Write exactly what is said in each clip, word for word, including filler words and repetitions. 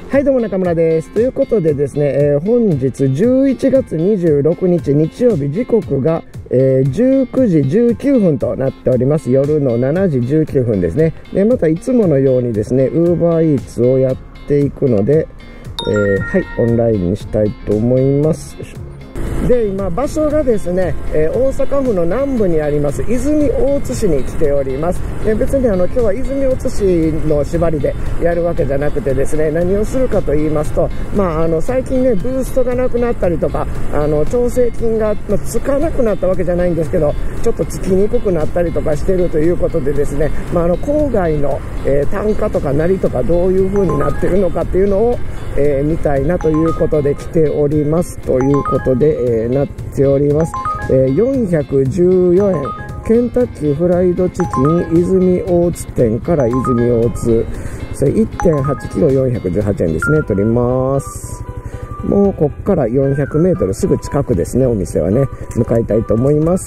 はい、どうも中村です。ということでですね、えー、本日じゅういちがつにじゅうろくにち日曜日、時刻が、えー、じゅうくじじゅうきゅうふんとなっております。夜のしちじじゅうきゅうふんですね。で、またいつものようにですね、UberEats をやっていくので、えー、はい、オンラインにしたいと思います。で、今場所がですね、えー、大阪府の南部にあります泉大津市に来ております。で、別にあの今日は泉大津市の縛りでやるわけじゃなくてですね、何をするかと言いますと、まあ、あの最近ねブーストがなくなったりとか、あの調整金が、まあ、つかなくなったわけじゃないんですけど、ちょっとつきにくくなったりとかしているということでですね、まあ、あの郊外の、えー、単価とかなりとかどういう風になっているのかっていうのを、えー、見たいなということで来ておりますということで、えー、なっております。えー、よんひゃくじゅうよえん、ケンタッキーフライドチキン泉大津店から泉大津、それ いってんはちキロよんひゃくじゅうはちえんですね。取ります。もうこっからよんひゃくメートルすぐ近くですね、お店はね、向かいたいと思います。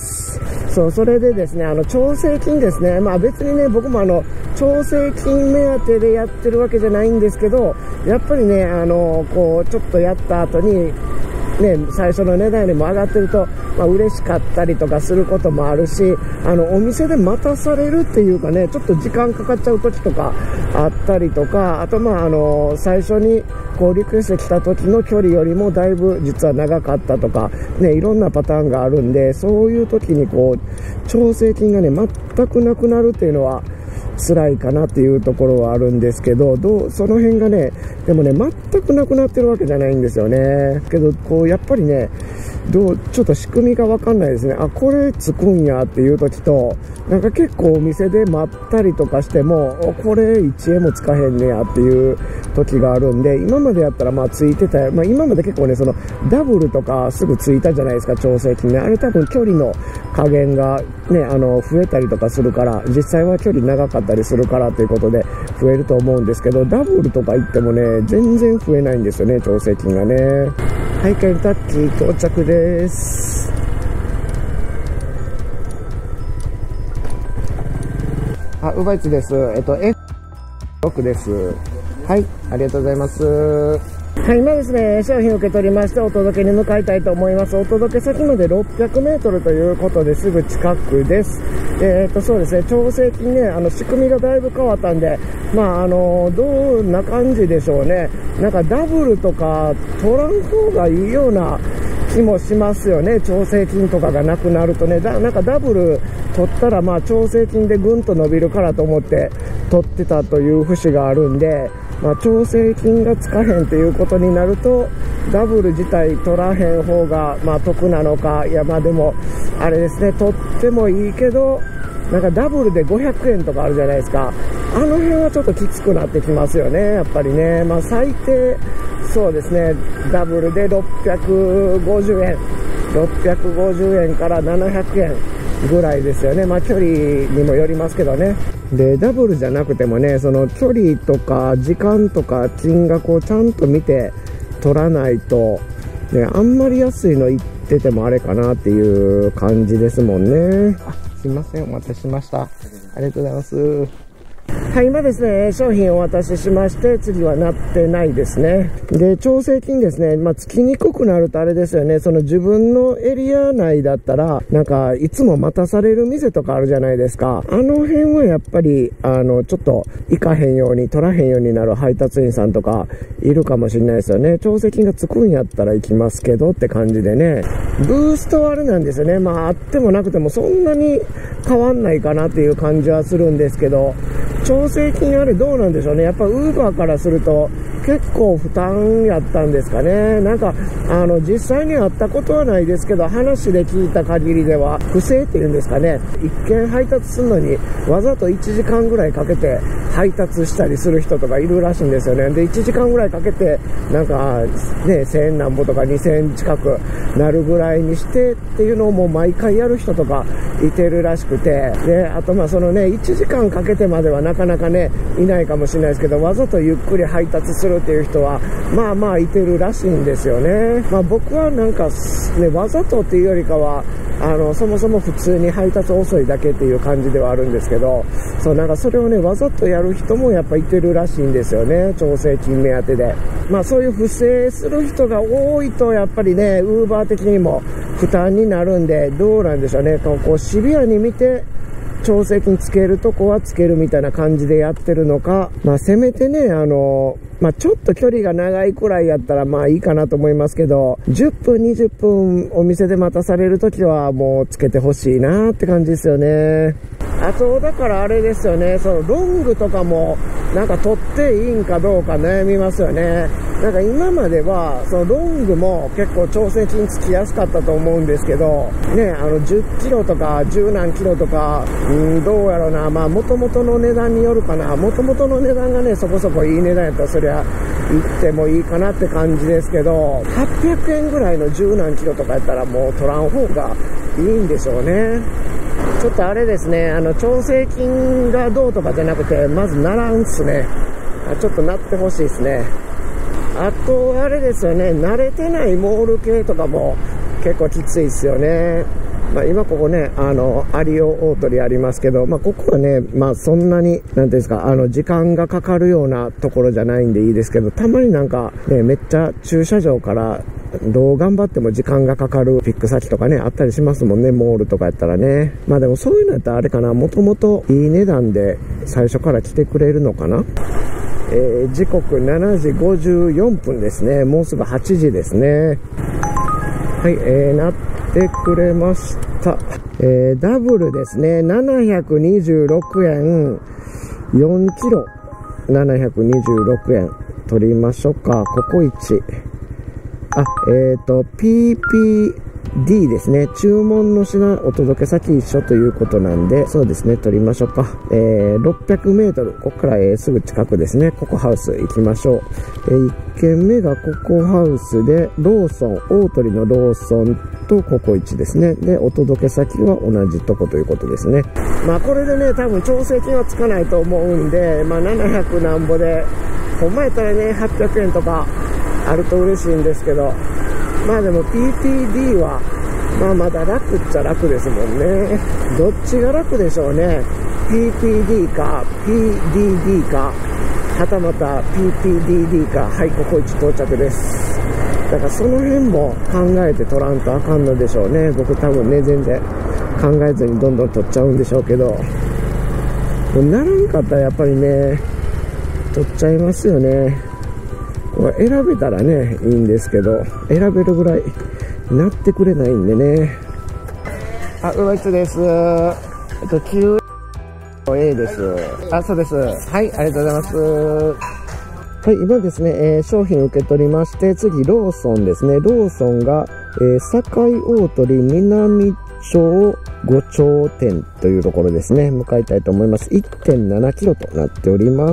そう、それでですね、あの調整金ですね、まあ別にね、僕もあの調整金目当てでやってるわけじゃないんですけど、やっぱりね、あのこうちょっとやった後にね、最初の値段よりも上がってると、まあ、嬉しかったりとかすることもあるし、あのお店で待たされるっていうかね、ちょっと時間かかっちゃう時とかあったりとか、あとまああの最初にこうリクエスト来た時の距離よりもだいぶ実は長かったとかね、いろんなパターンがあるんで、そういう時にこう調整金がね全くなくなるっていうのは辛いかなっていうところはあるんですけど、どうその辺がね、でもね全くなくなってるわけじゃないんですよね。けどこうやっぱりね、どうちょっと仕組みが分かんないですね。あ、これつくんやっていう時と、なんか結構お店で待ったりとかしても、これいちえんもつかへんねやっていう時があるんで、今までやったらまあついてた、まあ、今まで結構ねそのダブルとかすぐついたじゃないですか、調整金ね。あれ多分距離の加減がね、あの増えたりとかするから、実際は距離長かったりするからということで増えると思うんですけど、ダブルとか言ってもね全然増えないんですよね、調整金がね。はい、ケンタッキー到着です。あ、ウーバーイーツです。えっと エフろく です。はい、ありがとうございます。はい、今ですね、商品を受け取りましてお届けに向かいたいと思います。お届け先までろっぴゃくメートルということですぐ近くです。えー、っとそうですね、調整金ね、あの仕組みがだいぶ変わったんで、まああのどんな感じでしょうね。なんかダブルとか取らん方がいいような気もしますよね。調整金とかがなくなるとね、だなんかダブル取ったらまあ調整金でぐんと伸びるからと思って取ってたという節があるんで、まあ、調整金がつかへんっていうことになるとダブル自体取らへん方がまあ得なのか、いやまあでもあれですね、取ってもいいけどなんかダブルでごひゃくえんとかあるじゃないですか。あの辺はちょっときつくなってきますよね、やっぱりね。まあ最低そうですね、ダブルでろっぴゃくごじゅうえんろっぴゃくごじゅうえんからななひゃくえんぐらいですよね。まあ距離にもよりますけどね。でダブルじゃなくてもね、その距離とか時間とか金額をちゃんと見て取らないと、ね、あんまり安いの言っててもあれかなっていう感じですもんね。あ、すいません、お待たせしました。ありがとうございます。はい、今ですね、商品をお渡ししまして、次はなってないですね。で、調整金ですね、まあ、つきにくくなるとあれですよね、その自分のエリア内だったら、なんか、いつも待たされる店とかあるじゃないですか。あの辺はやっぱり、あの、ちょっと、行かへんように、取らへんようになる配達員さんとか、いるかもしれないですよね。調整金がつくんやったら行きますけどって感じでね。ブーストはあれなんですよね。まあ、あってもなくてもそんなに変わんないかなっていう感じはするんですけど、調整金あれどうなんでしょうね。やっぱウーバーからすると結構負担やったんですかね。なんかあの実際に会ったことはないですけど、話で聞いた限りでは不正っていうんですかね、一件配達するのにわざといちじかんぐらいかけて配達したりする人とかいるらしいんですよね。でいちじかんぐらいかけてなんかねせんえんなんぼとかにせんえん近くなるぐらいにしてっていうのをもう毎回やる人とかいてるらしくて、であとまあそのねいちじかんかけてまではなくかなかねいないかもしれないですけど、わざとゆっくり配達するっていう人はまあまあいてるらしいんですよね。まあ僕はなんかね、わざとっていうよりかはあのそもそも普通に配達遅いだけっていう感じではあるんですけど、そうなんかそれをねわざとやる人もやっぱいてるらしいんですよね、調整金目当てで。まあそういう不正する人が多いとやっぱりねウーバー的にも負担になるんで、どうなんでしょうね、こうこうシビアに見て調整金つけるとこはつけるみたいな感じでやってるのか、まあせめてねあのまあちょっと距離が長いくらいやったらまあいいかなと思いますけど、じゅっぷんにじゅっぷんお店で待たされるときはもうつけてほしいなって感じですよね。あとだからあれですよね、そのロングとかもなんか取っていいんかどうか悩みますよね。なんか今まではそのロングも結構調整金つきやすかったと思うんですけどね、あのじゅっキロとかじゅうなんキロとか、うん、どうやろうな、まあ元々の値段によるかな。元々の値段がねそこそこいい値段やったらそりゃ行ってもいいかなって感じですけど、はっぴゃくえんぐらいのじゅうなんキロとかやったらもう取らん方がいいんでしょうね。ちょっとあれですね、あの調整金がどうとかじゃなくてまずならんっすね。ちょっとなってほしいですね。あとあれですよね、慣れてないモール系とかも結構きついですよね。まあ、今ここねあのアリオ大鳥ありますけど、まあ、ここはねまあそんなになんていうんですか、あの時間がかかるようなところじゃないんでいいですけど、たまになんかねめっちゃ駐車場からどう頑張っても時間がかかるピック先とかねあったりしますもんね、モールとかやったらね。まあでもそういうのやったらあれかな、もともといい値段で最初から来てくれるのかな。えー、時刻しちじごじゅうよんぷんですね。もうすぐはちじですね。はい、えー、なってくれました。えー、ダブルですね。ななひゃくにじゅうろくえん、よんキロななひゃくにじゅうろくえん取りましょうか。ココイチ。あ、えっと、ピーピーディー ですね。注文の品、お届け先一緒ということなんで、そうですね、取りましょうか。えー、ろっぴゃくメートル。ここから、えー、すぐ近くですね。ココハウス行きましょう。えー、いっけんめがココハウスで、ローソン、大鳥のローソンとココイチですね。で、お届け先は同じとこということですね。まあ、これでね、多分調整金はつかないと思うんで、まあ、ななひゃくなんぼで、ほんまやったらね、はっぴゃくえんとか、あると嬉しいんですけど、まあでも ピーピーディー はまあまだ楽っちゃ楽ですもんね。どっちが楽でしょうね。 ピーピーディー か ピーディーディー か、はたまた ピーピーディーディー か。はい、ココイチ到着です。だからその辺も考えて取らんとあかんのでしょうね。僕多分ね全然考えずにどんどん取っちゃうんでしょうけど、もうならんかったらやっぱりね取っちゃいますよね。選べたらねいいんですけど、選べるぐらいなってくれないんでね。あ、ウーバーイーツです。えっと キューエー です。あ、そうです。はい、ありがとうございます。はい、今ですね、えー、商品受け取りまして、次ローソンですね。ローソンが、えー、堺大鳥南町五丁店というところですね。向かいたいと思います。いってんななキロとなっております。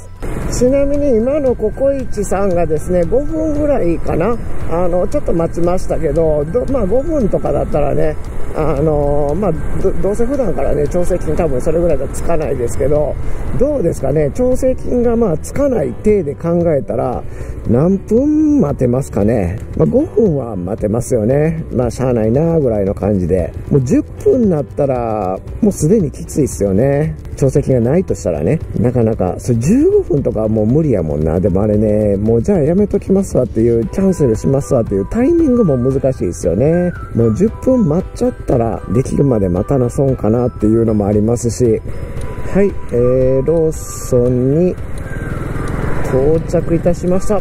ちなみに今のココイチさんがですねごふんぐらいかな、あのちょっと待ちましたけど、どまあごふんとかだったらね、あのまあ ど, どうせ普段からね調整金多分それぐらいじゃつかないですけど、どうですかね、調整金がまあつかない体で考えたら何分待てますかね。まあ、ごふんは待てますよね。まあしゃあないなぐらいの感じで、もうじゅっぷんになったらもうすでにきついっすよね。調整金がないとしたらね、なかなかそれじゅうごふんとかはもう無理やもんな。でもあれね、もうじゃあやめときますわっていう、キャンセルしますわっていうタイミングも難しいですよね。もうじゅっぷん待っちゃったらできるまで待たな損かなっていうのもありますし、はい、えー、ローソンに到着いたしました。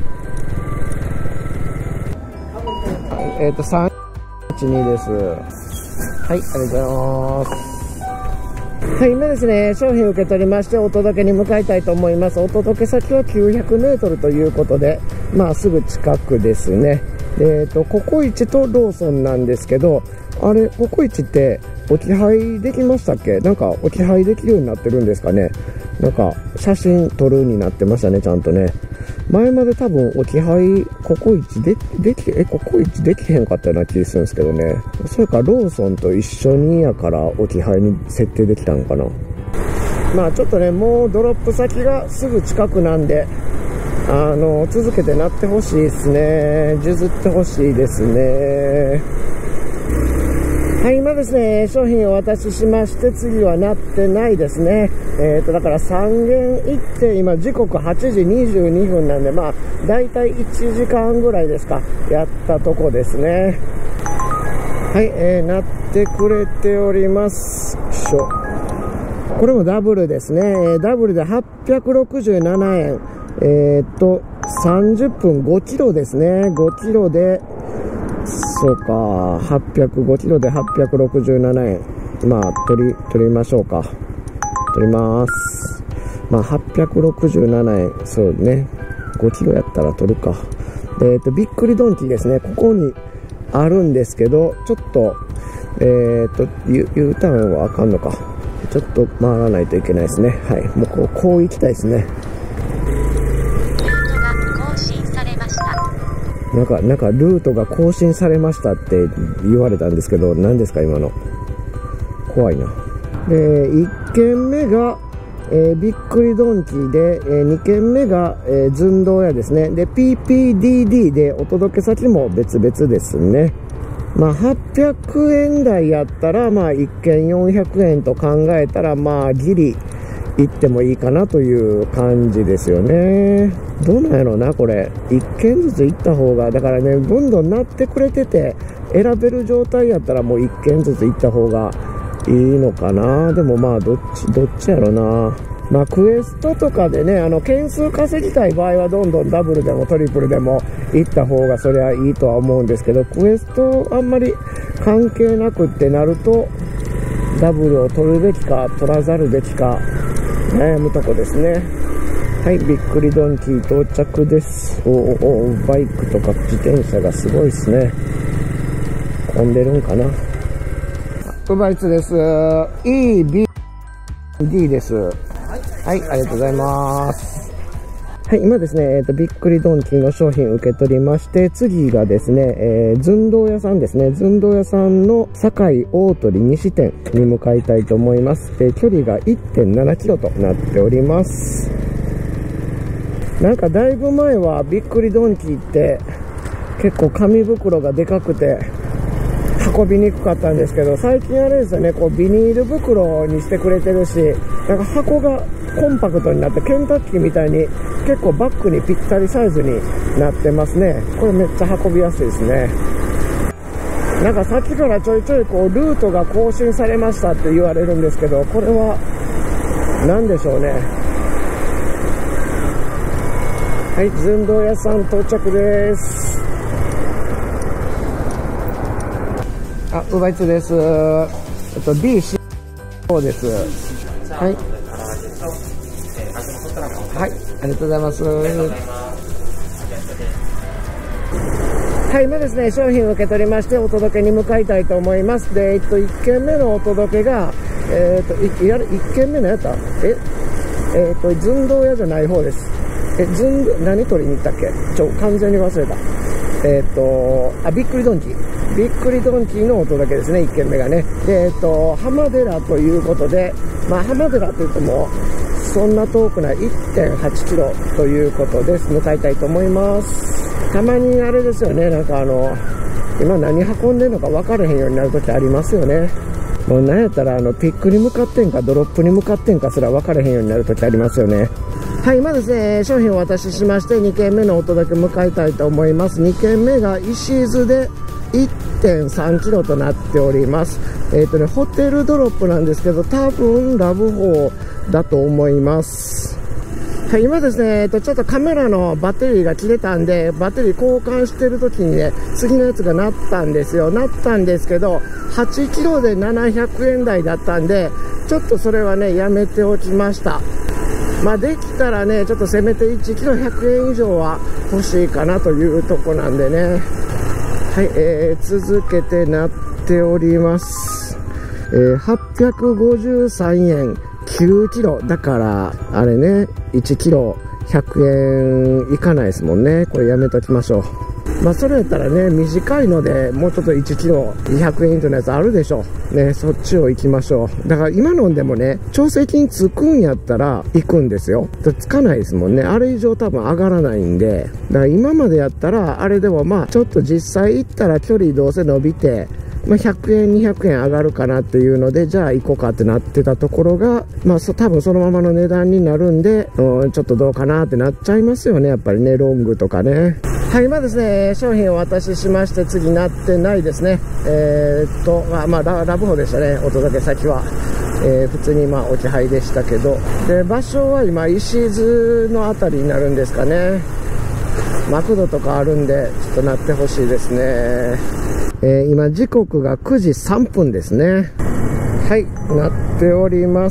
えっとさんいちにです。はい、ありがとうございます。はい、今ですね、商品受け取りましてお届けに向かいたいと思います。お届け先はきゅうひゃくメートルということで、まあすぐ近くですね。えっと、ココイチとローソンなんですけど、あれ、ココイチって置き配できましたっけ？なんか置き配できるようになってるんですかね。なんか写真撮るになってましたね、ちゃんとね。前まで多分置き配ココイチでできえココイチできへんかったような気がするんですけどね。それからローソンと一緒にやから置き配に設定できたのかな。 まあちょっとね、もうドロップ先がすぐ近くなんで、あの続けてなってほしいですね。譲ってほしいですね。はい、今ですね、商品をお渡ししまして、次はなってないですね。えーと、だからさん軒行って、今時刻はちじにじゅうにふんなんで、まあ、だいたいいちじかんぐらいですか、やったとこですね。はい、えー、なってくれております。しょ。これもダブルですね。ダブルではっぴゃくろくじゅうななえん。えーと、さんじゅっぷんごキロですね。ごキロで、そうか、はっぴゃくごキロではっぴゃくろくじゅうななえん。まあ、取り、取りましょうか。取ります。まあ、はっぴゃくろくじゅうななえん。そうね。ごキロやったら取るか。えっと、びっくりドンキーですね。ここにあるんですけど、ちょっと、えっと、U、U ターンはあかんのか。ちょっと回らないといけないですね。はい。もうこう、こう行きたいですね。なんか、なんか、ルートが更新されましたって言われたんですけど、何ですか、今の。怖いな。で、いっけんめが、えー、びっくりドンキーで、えー、にけんめが、えー、寸胴屋ですね。で、ピーピーディーディー でお届け先も別々ですね。まあ、はっぴゃくえん台やったら、まあ、いっけんよんひゃくえんと考えたら、まあ、ギリ、行ってもいいかなという感じですよね。どうなんやろうな、これ。一軒ずつ行った方が、だからね、どんどんなってくれてて、選べる状態やったらもう一軒ずつ行った方がいいのかな。でもまあ、どっち、どっちやろな。まあ、クエストとかでね、あの、件数稼ぎたい場合はどんどんダブルでもトリプルでも行った方がそれはいいとは思うんですけど、クエストあんまり関係なくってなると、ダブルを取るべきか、取らざるべきか、悩むとこですね。はい、びっくりドンキー到着です。おーおー、バイクとか自転車がすごいですね。混んでるんかな。ウバイツです。イービーディー です。はい、はい、ありがとうございます。はい、今ですね、えっと、びっくりドンキーの商品受け取りまして、次がですね、えー、寸胴屋さんですね。寸胴屋さんの堺大鳥西店に向かいたいと思います。で、距離が いってんななキロとなっております。なんかだいぶ前はびっくりドンキーって結構紙袋がでかくて運びにくかったんですけど、最近あれですよね、こうビニール袋にしてくれてるし、なんか箱がコンパクトになってケンタッキーみたいに結構バッグにぴったりサイズになってますね。これめっちゃ運びやすいですね。なんかさっきからちょいちょいこうルートが更新されましたって言われるんですけど、これは何でしょうね。はい、寸胴屋さん到着です。あ、ウーバーイーツです。えっと ビーシー です。はい。はい、ありがとうございます。はい、今ですね、商品を受け取りましてお届けに向かいたいと思います。で、えっといっけんめのお届けが、えっといやいっけんめのやったええっと寸胴屋じゃない方です。え、寸胴何取りに行ったっけ？ちょ完全に忘れた。えっとあびっくりドンキー。びっくりドンキーのお届けですね、いっけんめがね。で、えっと、浜寺ということで、まあ、浜寺といっても、そんな遠くない いってんはちキロということです。向かいたいと思います。たまにあれですよね、なんかあの、今何運んでんのか分からへんようになるときありますよね。もうなんやったら、あの、ピックに向かってんか、ドロップに向かってんかすら分からへんようになるときありますよね。はい、今ですね、商品をお渡ししまして、にけんめのお届け向かいたいと思います。にけんめが石津で、いってんさんキロとなっております。えっとね、ホテルドロップなんですけど、多分ラブホだと思います。はい、今ですね、えっと、ちょっとカメラのバッテリーが切れたんで、バッテリー交換してる時にね、次のやつが鳴ったんですよ。鳴ったんですけど、はちキロでななひゃくえん台だったんで、ちょっとそれはね、やめておきました。まあ、できたらね、ちょっとせめていちキロひゃくえん以上は欲しいかなというとこなんでね。はい、えー、続けてなっております。えー、はっぴゃくごじゅうさんえんきゅうキロ。だから、あれね、いちキロひゃくえんいかないですもんね。これやめときましょう。 まあそれやったらね、短いのでもうちょっといちキロにひゃくえん以上のやつあるでしょね。そっちを行きましょう。だから今のんでもね、調整金つくんやったら行くんですよ。つかないですもんね。あれ以上多分上がらないんで。だから今までやったらあれでもまあちょっと実際行ったら距離どうせ伸びて、まあ、ひゃくえんにひゃくえん上がるかなっていうので、じゃあ行こうかってなってたところが、まあそ多分そのままの値段になるんで、うん、ちょっとどうかなってなっちゃいますよね、やっぱりね。ロングとかね。はい、今ですね、商品をお渡ししまして、次なってないですね。えー、っと、まあ、まあ、ラ, ラブホでしたね、お届け先は。えー、普通にまあ置き配でしたけど。で、場所は今、石津のあたりになるんですかね。マクドとかあるんで、ちょっとなってほしいですね。えー、今、時刻がくじさんぷんですね。はい、なっております。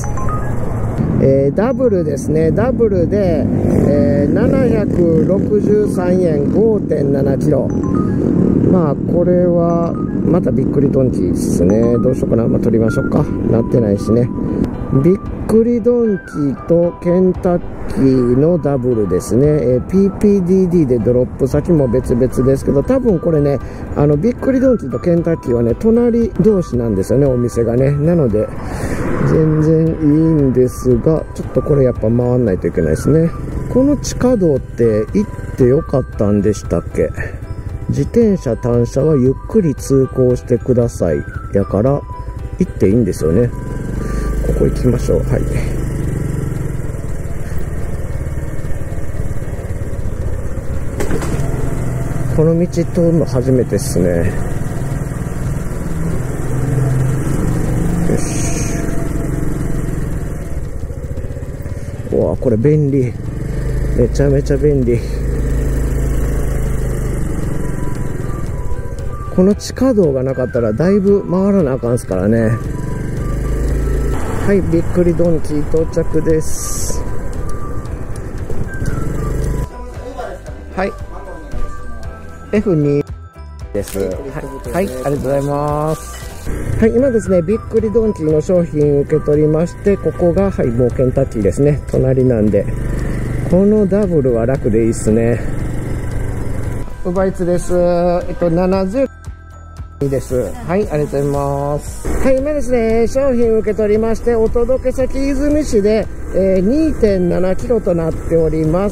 えー、ダブルですね。ダブルで、えー、ななひゃくろくじゅうさんえん ごてんななキロ。まあこれはまたびっくりドンキーですね。どうしようかな。まあ、取りましょうか。なってないしね。びっくりドンキーとケンタッキーのダブルですね。えー、ピーピーディーディー でドロップ先も別々ですけど、多分これね、あのびっくりドンキーとケンタッキーはね、隣同士なんですよね、お店がね。なので全然いいんですが、ちょっとこれやっぱ回んないといけないですね。この地下道って行ってよかったんでしたっけ？自転車単車はゆっくり通行してくださいやから行っていいんですよね。ここ行きましょう。はい、この道通るの初めてっすね。よし。うわ、これ便利。めちゃめちゃ便利。この地下道がなかったらだいぶ回らなあかんですからね。はい、びっくりドンキー到着です。はい、エフに です。はい、はい、ありがとうございます。はい、今ですね、びっくりドンキーの商品受け取りまして、ここが、はい、もうケンタッキーですね。隣なんで。このダブルは楽でいいっすね。ウバイツです。えっと、ななじゅういいです。はい、ありがとうございます。はい、今ですね、商品受け取りまして、お届け先泉市で、えー、にてんななキロとなっております。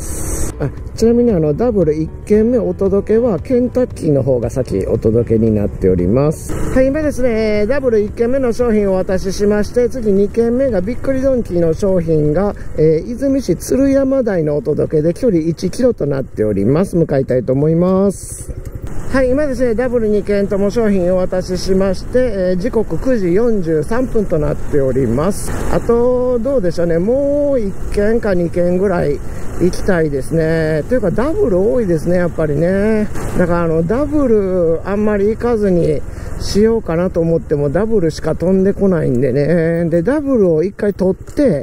あ、ちなみにあの、ダブルいっけんめお届けは、ケンタッキーの方が先お届けになっております。はい、今ですね、ダブルいっけんめの商品をお渡ししまして、次にけんめがびっくりドンキーの商品が、えー、泉市鶴山台のお届けで距離いちキロとなっております。向かいたいと思います。はい、今ですね、ダブルにけんとも商品をお渡ししまして、えー、時刻くじよんじゅうさんぷんとなっております。あと、どうでしょうね、もういっけんかにけんぐらい行きたいですね。というか、ダブル多いですね、やっぱりね。だから、あの、ダブルあんまり行かずにしようかなと思っても、ダブルしか飛んでこないんでね。で、ダブルを一回取って、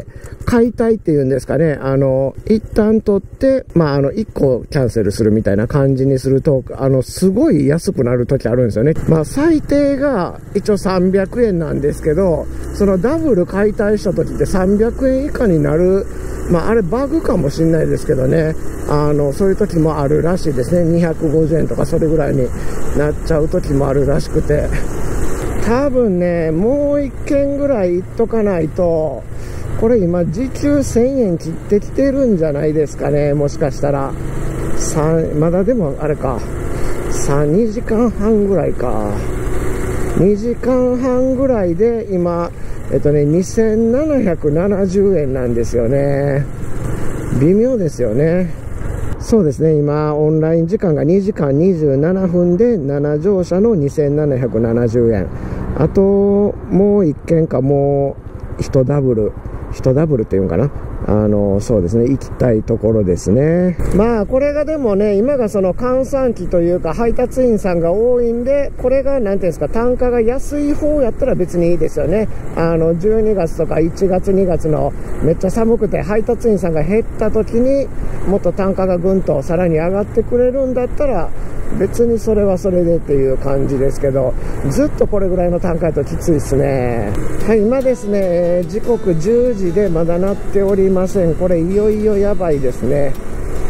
解体っていうんですかね。あの、一旦取って、まあ、あの、一個キャンセルするみたいな感じにすると、あの、すごい安くなる時あるんですよね。まあ、最低が一応さんびゃくえんなんですけど、そのダブル解体した時ってさんびゃくえん以下になる、まあ、あれバグかもしれないですけどね。あの、そういう時もあるらしいですね。にひゃくごじゅうえんとかそれぐらいになっちゃう時もあるらしくて。多分ね、もう一件ぐらい行っとかないと、これ今時給せんえん切ってきてるんじゃないですかね。もしかしたら。さん、まだでもあれか。さん、にじかんはんぐらいか。にじかんはんぐらいで今、えっとね、にせんななひゃくななじゅうえんなんですよね。微妙ですよね。そうですね、今、オンライン時間がにじかんにじゅうななふんで、なな乗車のにせんななひゃくななじゅうえん。あと、もういっけんか、もういちダブル。いちダブルっていうんかな。あの、そうですね、行きたいところですね。まあ、これがでもね、今がその閑散期というか、配達員さんが多いんで、これが、なんていうんですか、単価が安い方やったら別にいいですよね。あの、じゅうにがつとかいちがつ、にがつのめっちゃ寒くて、配達員さんが減った時に、もっと単価がぐんとさらに上がってくれるんだったら、別にそれはそれでっていう感じですけど、ずっとこれぐらいの単価だときついですね。はい、今ですね、時刻じゅうじでまだなっておりません。これいよいよやばいですね。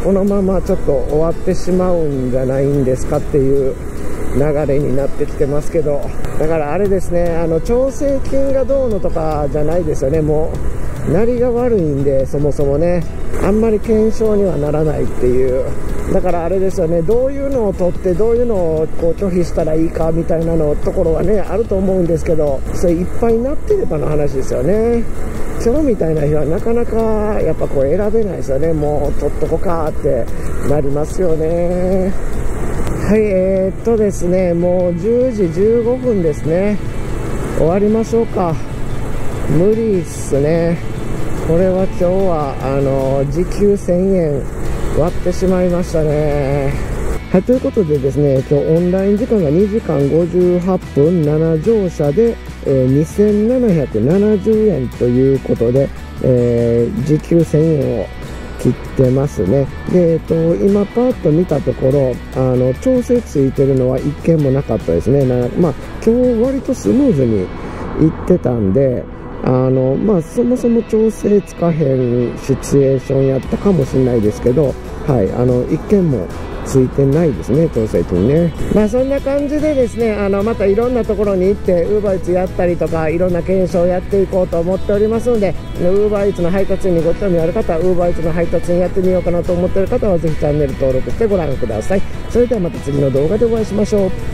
このままちょっと終わってしまうんじゃないんですかっていう流れになってきてますけど、だからあれですね、あの調整金がどうのとかじゃないですよね。もう鳴りが悪いんで、そもそもねあんまり検証にはならないっていう。だからあれですよね、どういうのを取ってどういうのをこう拒否したらいいかみたいなのところはねあると思うんですけど、それいっぱいになってればの話ですよね。今日みたいな日はなかなかやっぱこう選べないですよね。もう取っとこかってなりますよね。はい、えー、っとですねもうじゅうじじゅうごふんですね。終わりましょうか。無理っすね。これは今日はあの時給せんえん割ってしまいましたね。はい、ということでですね、今日オンライン時間がにじかんごじゅうはっぷん、なな乗車で、えー、にせんななひゃくななじゅうえんということで、えー、時給せんえんを切ってますね。で、えっと、今パーッと見たところ、あの調整ついてるのは一件もなかったですね。なまあ今日割とスムーズにいってたんで、あのまあそもそも調整つかへんシチュエーションやったかもしれないですけど、はい、あの一件もついてないですね、調整金ね。まあそんな感じでですね、あのまたいろんなところに行ってウーバーイーツやったりとか、いろんな検証をやっていこうと思っておりますので、ウーバーイーツの配達員にご興味ある方はウーバーイーツの配達員やってみようかなと思っている方はぜひチャンネル登録してご覧ください。それではまた次の動画でお会いしましょう。